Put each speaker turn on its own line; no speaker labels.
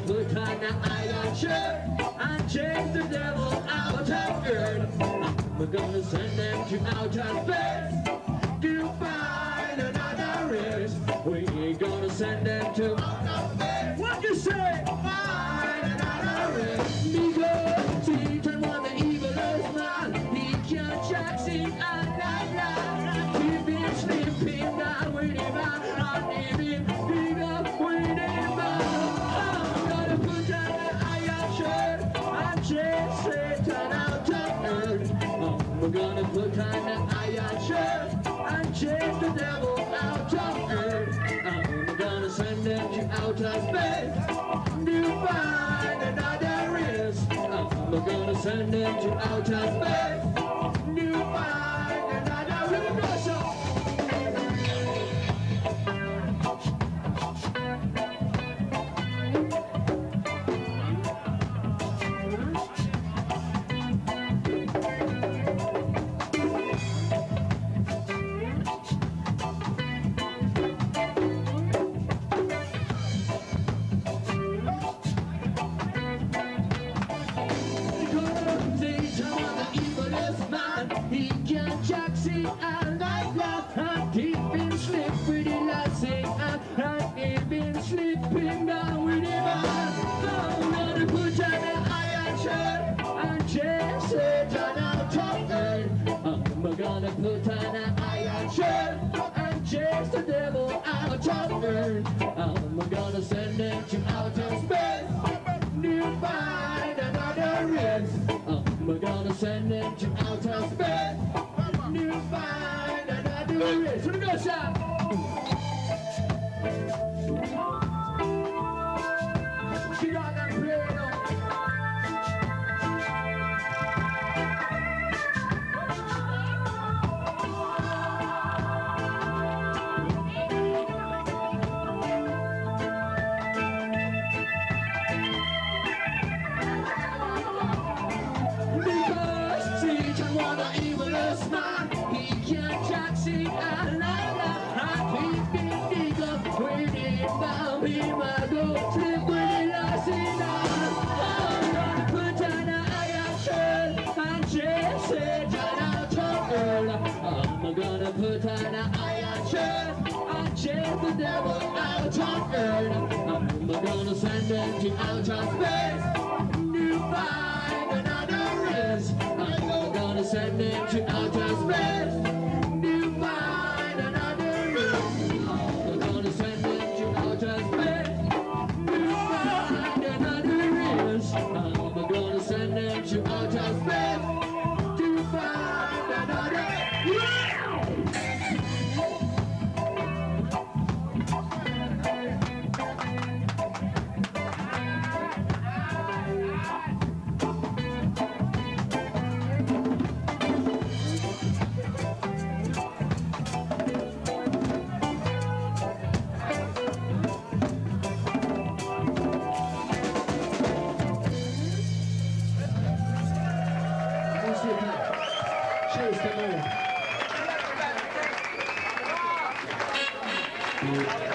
put on an iron shirt and chase the devil out of earth. I'm gonna send them to outer space to find another race. We ain't gonna send them to outer space. What you say? Find another race. Because Satan was the evilest man. He can't jack sing and lie. He been sleeping down with him and he been beat up with him. I'm gonna put on an iron shirt and chase Satan out of earth. I'm gonna put on an iron shirt and chase the devil out of earth. I'm gonna send them to outer space to find another race. I'm gonna send them to outer space to find another race. He can't jack sing and like that. And he been sleep with the lassie and he been sleeping down with him. I'm gonna put on an iron shirt and chase Satan out of earth. I'm gonna put on an iron shirt and chase the devil out of earth. I'm gonna send them to outer space to find another race. I'm gonna send them to outer space to find another race. Here we go, Sam. She got that piano. Man, he can't jack sing and lie. And he been dig up with him down. He might go sleep with the lassie now. I'm gonna put on an iron shirt and chase Satan out of earth. I'm gonna put on an iron shirt and chase the devil out of earth. I'm gonna send them to outer space to find another race. I'm gonna send them to outer space to find another race. I'm gonna send them to outer space to find another race. I'm gonna send them to outer space to find another Chase the moon.